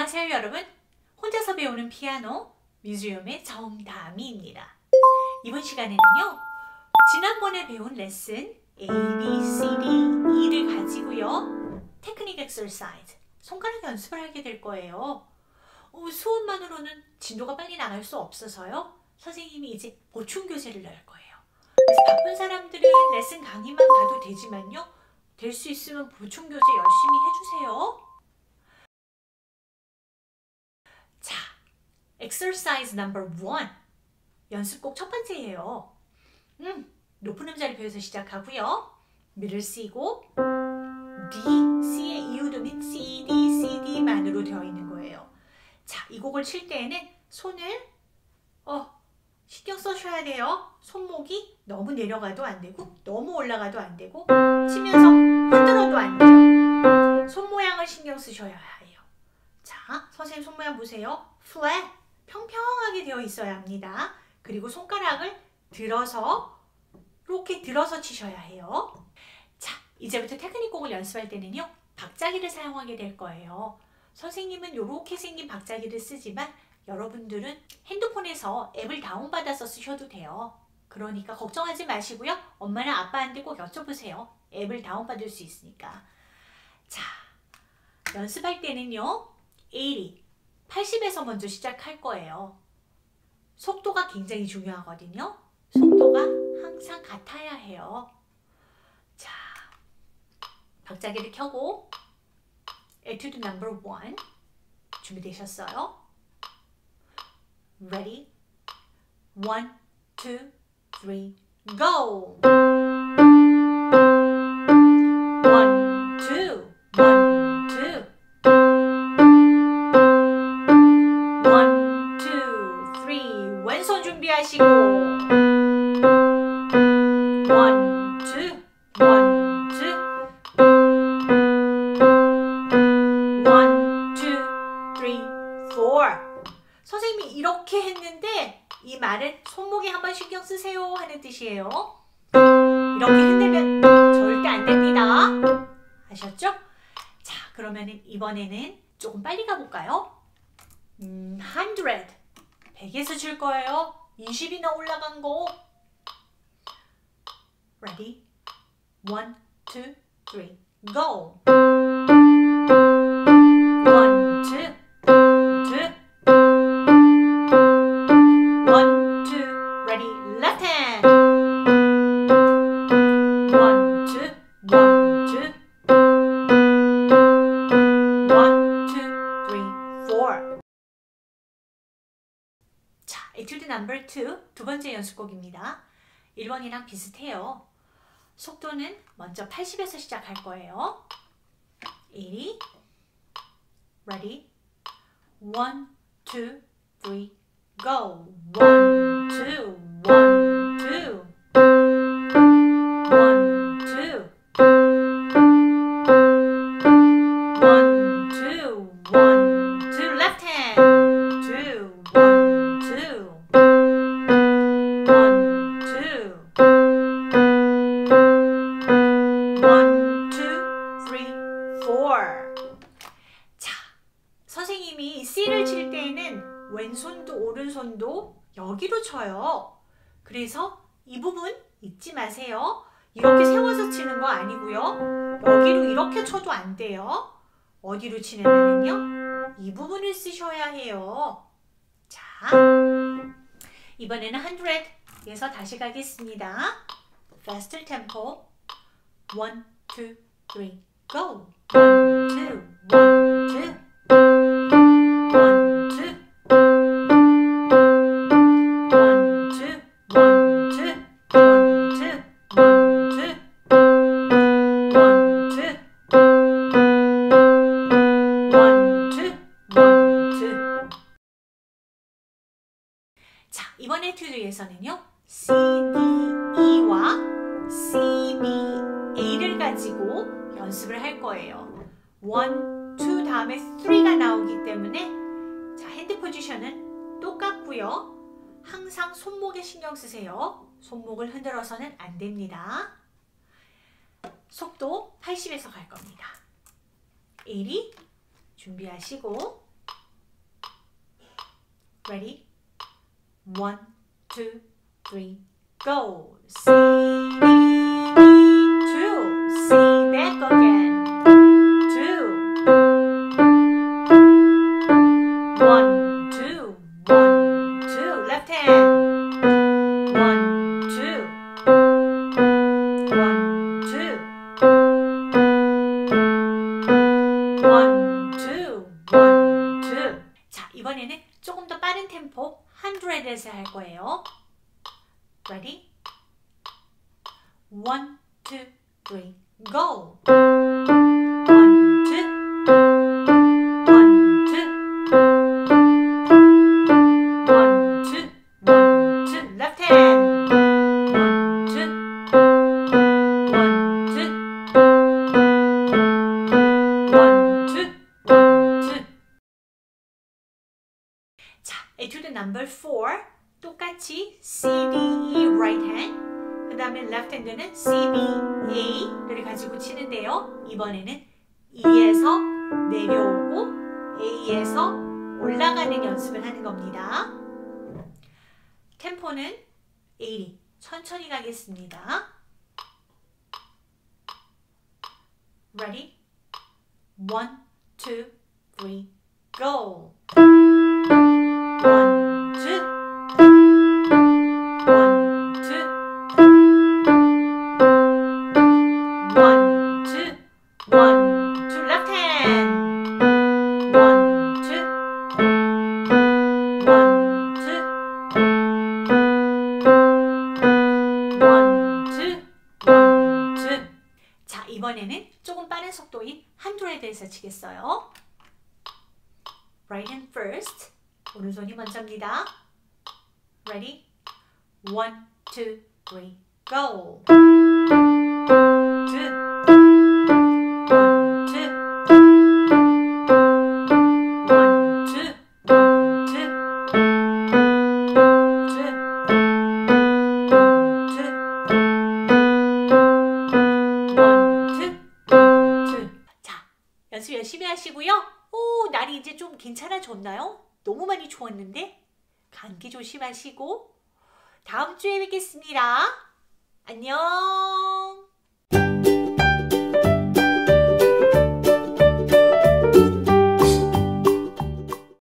안녕하세요 여러분. 혼자서 배우는 피아노 뮤지엄의 정다미입니다. 이번 시간에는요 지난번에 배운 레슨 A, B, C, D, E를 가지고요 테크닉 엑서사이즈 손가락 연습을 하게 될 거예요. 수업만으로는 진도가 빨리 나갈 수 없어서요 선생님이 이제 보충 교재를 넣을 거예요. 그래서 바쁜 사람들은 레슨 강의만 봐도 되지만요 될 수 있으면 보충 교재 열심히 해주세요. 자, exercise number 1 연습곡 첫 번째예요. 높은 음자리 배워서 시작하고요. 미를 C고 D, C의 이유도는 C, D, C, D만으로 되어 있는 거예요. 자, 이 곡을 칠 때에는 손을 신경 써셔야 돼요. 손목이 너무 내려가도 안 되고 너무 올라가도 안 되고 치면서 흔들어도 안 돼요. 손 모양을 신경 쓰셔야 해요. 자, 선생님 손 모양 보세요. flat, 평평하게 되어 있어야 합니다. 그리고 손가락을 들어서 이렇게 들어서 치셔야 해요. 자, 이제부터 테크닉 곡을 연습할 때는요 박자기를 사용하게 될 거예요. 선생님은 이렇게 생긴 박자기를 쓰지만 여러분들은 핸드폰에서 앱을 다운받아서 쓰셔도 돼요. 그러니까 걱정하지 마시고요. 엄마나 아빠한테 꼭 여쭤보세요. 앱을 다운받을 수 있으니까. 자, 연습할 때는요 80에서 먼저 시작할 거예요. 속도가 굉장히 중요하거든요. 속도가 항상 같아야 해요. 자, 박자기를 켜고 에튜드 넘버 1 준비되셨어요? Ready? 1, 2, 3, go! 1, 2, 1, 2 왼손 준비하시고 1, 2, 1, 2 1, 2, 3, 4 선생님이 이렇게 했는데 이 말은 손목에 한번 신경 쓰세요 하는 뜻이에요. 이렇게 흔들면 절대 안 됩니다. 아셨죠? 자, 그러면 이번에는 조금 빨리 가볼까요? 100 100에서 칠 거예요. 20이나 올라간 거. Ready? 1, 2, 3, go! 1, 2, 2 1, 2, ready, left hand 1, 2, 1, 2 1, 2, 3, 4 자, 에튜드 넘버 2 두 번째 연습곡입니다. 1번이랑 비슷해요. 속도는 먼저 80에서 시작할 거예요. 80 ready 1, 2, 3 go 1, 2 1, 2 1, 2 1, 2 1, 2 left hand 2, 1, 2 1, 2 1, 2, 3, 4 자, 선생님이 C를 칠 때에는 왼손도 오른손도 여기로 쳐요. 그래서 이 부분 잊지 마세요. 이렇게 세워서 치는 거 아니고요. 여기로 이렇게 쳐도 안 돼요. 어디로 치냐면요. 이 부분을 쓰셔야 해요. 자, 이번에는 100에서 다시 가겠습니다. Faster tempo 1, 2, 3, go 1, 2, 1, 2 자, 이번 에튜드에서는요 C, D, E와 C, B, A를 가지고 연습을 할 거예요. 1, 2 다음에 3가 나오기 때문에 자, 핸드 포지션은 똑같고요. 항상 손목에 신경 쓰세요. 손목을 흔들어서는 안 됩니다. 속도 80에서 갈 겁니다. 80 준비하시고 Ready? 1, 2, 3, go. C, D, 2. C, back again. 2. 1, 2, 1, 2. Left hand. 1, 2. 1, 2. 1, 2. 1, 2. 자, 이번에는 조금 더 빠른 템포 100에서 할 거예요. Ready? 1, 2, 3, go! 1, 2. 1, 2. 1, 2. 1, 2. Left hand. 1, 2. 1, 2. 1, 2. 1, 2. 자, 에튜드 넘버 4. 똑같이 C, D, E right hand. 그 다음에 left hand는 C, B, A를 가지고 치는데요. 이번에는 E에서 내려오고 A에서 올라가는 연습을 하는 겁니다. 템포는 80. 천천히 가겠습니다. Ready? 1, 2, 3, go! 1, 2. 1, 2. 1, 2. 1, 2. Left hand. 1, 2. 1, 2. 1, 2. 1, 2. 자, 이번에는 조금 빠른 속도인 100에서 치겠어요. Right hand first. 오른손이 먼저입니다. Ready? 1, 2, 3, go! 2. 1, 2. 1, 2. 1, 2. 1, 2. 자, 연습 열심히 하시고요. 오, 날이 이제 좀 괜찮아졌나요? 너무 많이 추웠는데? 감기 조심하시고 다음 주에 뵙겠습니다. 안녕.